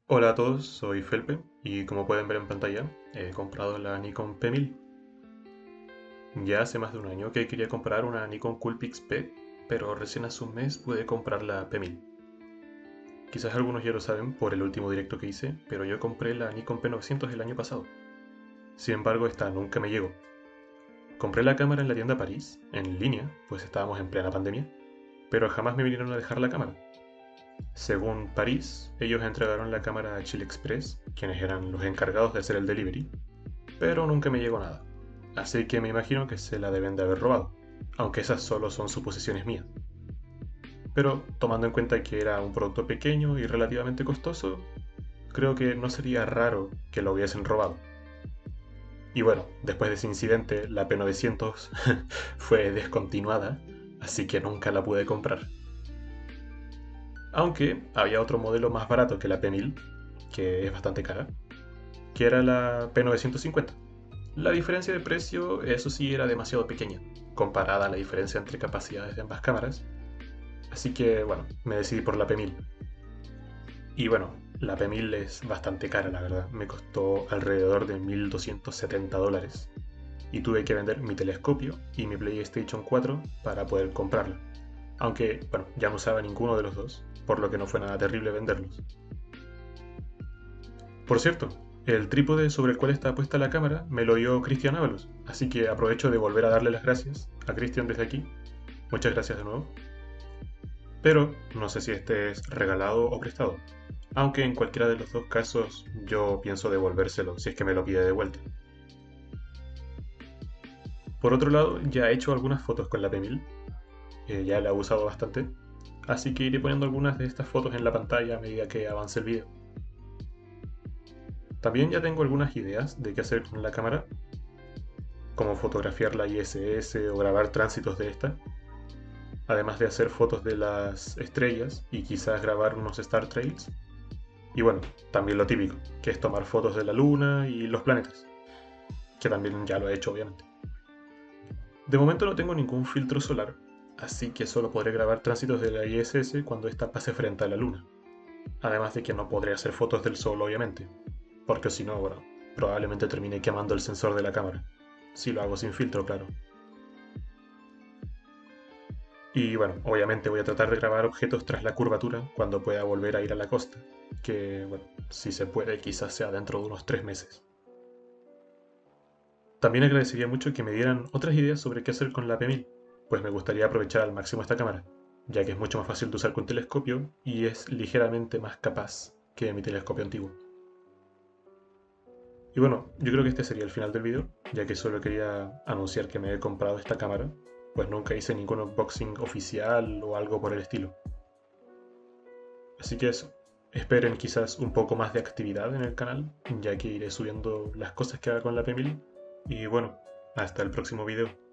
Hola a todos, soy Felpe y como pueden ver en pantalla, he comprado la Nikon P1000. Ya hace más de un año que quería comprar una Nikon Coolpix P, pero recién hace un mes pude comprar la P1000. Quizás algunos ya lo saben por el último directo que hice, pero yo compré la Nikon P900 el año pasado. Sin embargo, esta nunca me llegó. Compré la cámara en la tienda París, en línea, pues estábamos en plena pandemia, pero jamás me vinieron a dejar la cámara. Según París, ellos entregaron la cámara a Chile Express, quienes eran los encargados de hacer el delivery, pero nunca me llegó nada. Así que me imagino que se la deben de haber robado, aunque esas solo son suposiciones mías. Pero tomando en cuenta que era un producto pequeño y relativamente costoso, creo que no sería raro que lo hubiesen robado. Y bueno, después de ese incidente, la P900 fue descontinuada, así que nunca la pude comprar. Aunque había otro modelo más barato que la P1000, que es bastante cara, que era la P950. La diferencia de precio, eso sí, era demasiado pequeña, comparada a la diferencia entre capacidades de ambas cámaras. Así que, bueno, me decidí por la P1000. Y bueno, la P1000 es bastante cara, la verdad. Me costó alrededor de $1270. Y tuve que vender mi telescopio y mi PlayStation 4 para poder comprarla. Aunque, bueno, ya no usaba ninguno de los dos, por lo que no fue nada terrible venderlos. Por cierto, el trípode sobre el cual está puesta la cámara me lo dio Cristian Ábalos, así que aprovecho de volver a darle las gracias a Cristian desde aquí. Muchas gracias de nuevo. Pero no sé si este es regalado o prestado, aunque en cualquiera de los dos casos yo pienso devolvérselo si es que me lo pide de vuelta. Por otro lado, ya he hecho algunas fotos con la P1000, ya la he usado bastante, así que iré poniendo algunas de estas fotos en la pantalla a medida que avance el video. También ya tengo algunas ideas de qué hacer con la cámara, como fotografiar la ISS o grabar tránsitos de esta, además de hacer fotos de las estrellas y quizás grabar unos Star Trails. Y bueno, también lo típico, que es tomar fotos de la luna y los planetas, que también ya lo he hecho obviamente. De momento no tengo ningún filtro solar, así que solo podré grabar tránsitos de la ISS cuando ésta pase frente a la luna. Además de que no podré hacer fotos del sol obviamente, porque si no, bueno, probablemente termine quemando el sensor de la cámara. Si lo hago sin filtro, claro. Y bueno, obviamente voy a tratar de grabar objetos tras la curvatura cuando pueda volver a ir a la costa, que bueno, si se puede quizás sea dentro de unos 3 meses. También agradecería mucho que me dieran otras ideas sobre qué hacer con la P1000, pues me gustaría aprovechar al máximo esta cámara, ya que es mucho más fácil de usar con telescopio y es ligeramente más capaz que mi telescopio antiguo. Y bueno, yo creo que este sería el final del video, ya que solo quería anunciar que me he comprado esta cámara, pues nunca hice ningún unboxing oficial o algo por el estilo. Así que eso, esperen quizás un poco más de actividad en el canal, ya que iré subiendo las cosas que haga con la P1000. Y bueno, hasta el próximo video.